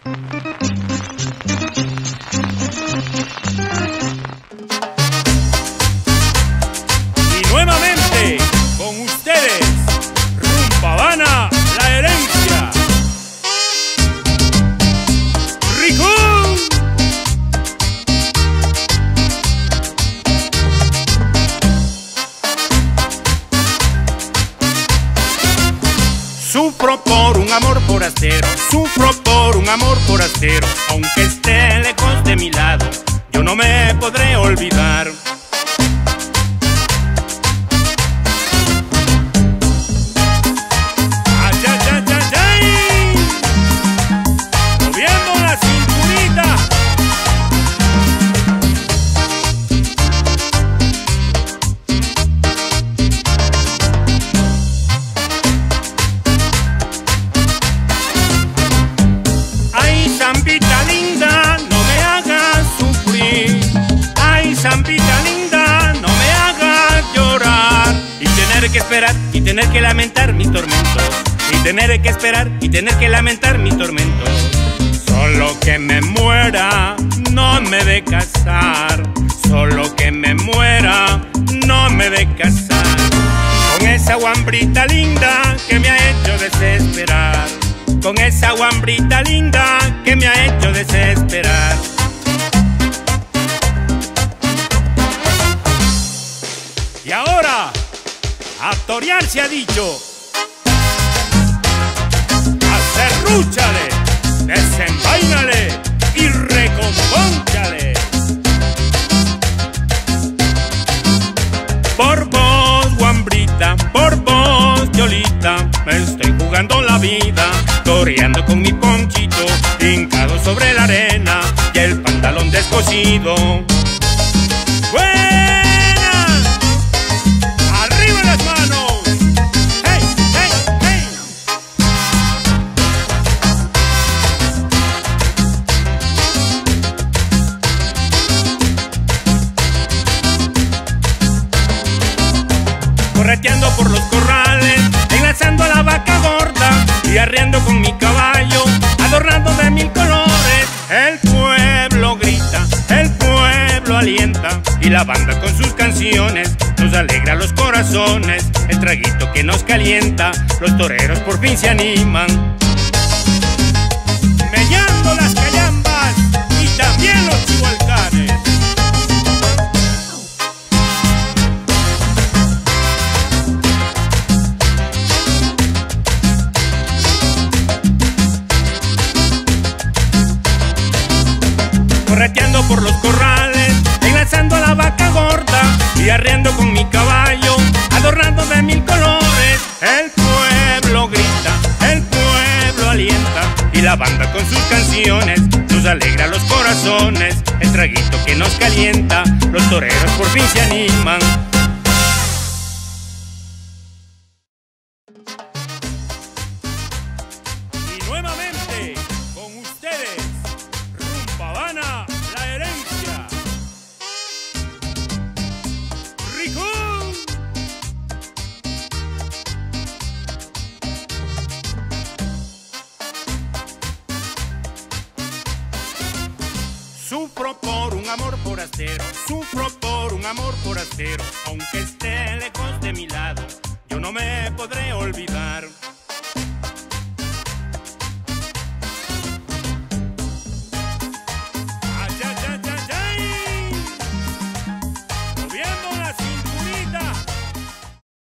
Y nuevamente con ustedes, Rumba Habana, la herencia. ¡Rico! Sufro por un amor forastero, sufro por un amor forastero, aunque esté lejos de mi lado, yo no me podré olvidar. ¡Ay, ay, ay, ay, ay! Moviendo la cinturita. Zambita linda, no me hagas sufrir. Ay, Zambita linda, no me hagas llorar. Y tener que esperar y tener que lamentar mis tormentos. Y tener que esperar y tener que lamentar mis tormentos. Solo que me muera, no me de casar. Solo que me muera, no me de casar. Con esa guambrita linda que me ha hecho desesperar. Con esa guambrita linda que me ha hecho desesperar. Y ahora, a torear se ha dicho. Acerrúchale, desenvaínale y recompónchale. Por vos, guambrita, por vos, Yolita, me estoy jugando la vida, toreando con mi ponchito, hincado sobre la arena y el pantalón descosido. ¡Buena! ¡Arriba las manos! ¡Hey, hey, hey! Correteando por los corrales, enlazando a la vaca gorda y arreando con mi caballo, adornado de mil colores. El pueblo grita, el pueblo alienta, y la banda con sus canciones nos alegra los corazones. El traguito que nos calienta, los toreros por fin se animan. Mellando las callambas y también los chihualcanes. Correteando por los corrales, enlazando a la vaca gorda y arreando con mi caballo, adornado de mil colores. El pueblo grita, el pueblo alienta, y la banda con sus canciones nos alegra los corazones. El traguito que nos calienta, los toreros por fin se animan. Y nuevamente con ustedes, Rumba Habana, la herencia. ¡Rico! Sufro por un amor forastero, sufro por un amor forastero, aunque esté lejos de mi lado, yo no me podré olvidar.